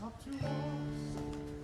up to us.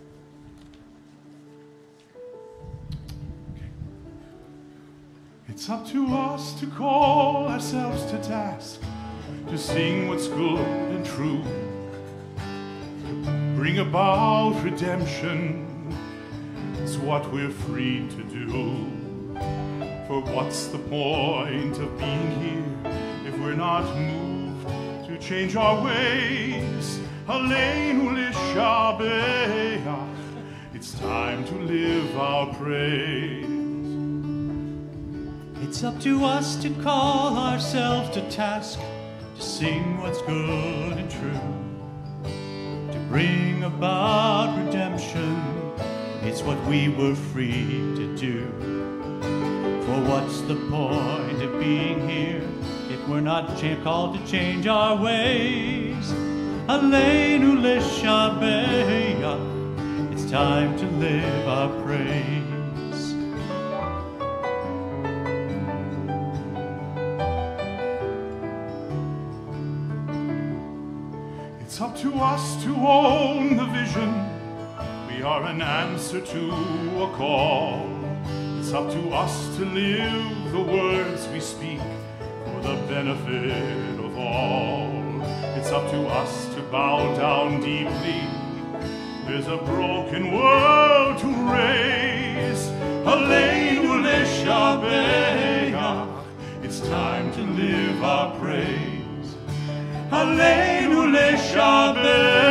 It's up to us to call ourselves to task, to sing what's good and true, to bring about redemption. It's what we're free to do. For what's the point of being here if we're not moved to change our ways? Aleinu l'shabbat. It's time to live our praise. It's up to us to call ourselves to task, to sing what's good and true, to bring about redemption. It's what we were free to do. For what's the point of being here if we're not called to change our ways? Aleinu l'shabbat. It's time to live our praise. It's up to us to own the vision. We are an answer to a call. It's up to us to live the words we speak for the benefit of all. It's up to us to bow down deeply. There's a broken world to raise. Aleinu l'shabbat. It's time to live our praise. Aleinu l'shabbat.